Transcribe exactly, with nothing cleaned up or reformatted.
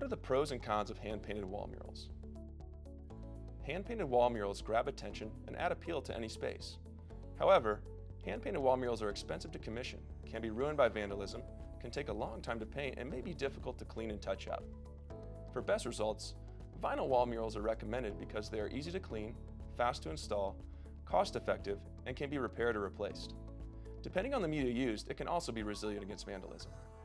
are the pros and cons of hand-painted wall murals? Hand-painted wall murals grab attention and add appeal to any space. However, hand-painted wall murals are expensive to commission, can be ruined by vandalism, can take a long time to paint, and may be difficult to clean and touch up. For best results, vinyl wall murals are recommended because they are easy to clean, fast to install, cost-effective, and can be repaired or replaced. Depending on the media used, it can also be resilient against vandalism.